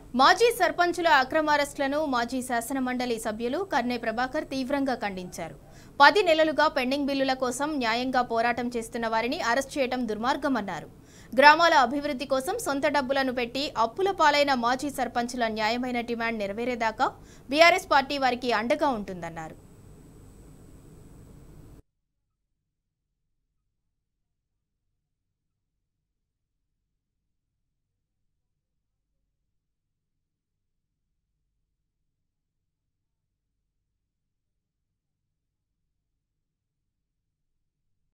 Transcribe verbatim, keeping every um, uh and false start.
మాజీ సర్పంచుల అక్రమ అరెస్టులను మాజీ శాసన మండలి సభ్యులు కర్నే ప్రభాకర్ తీవ్రంగా ఖండించారు. పది నెలలుగా పెండింగ్ బిల్లుల కోసం న్యాయంగా పోరాటం చేస్తున్న వారిని అరెస్ట్ చేయడం దుర్మార్గమన్నారు. గ్రామాల అభివృద్ధి కోసం సొంత డబ్బులను పెట్టి అప్పుల పాలైన మాజీ సర్పంచుల న్యాయమైన డిమాండ్ నెరవేరేదాకా బీఆర్ఎస్ పార్టీ వారికి అండగా ఉంటుందన్నారు.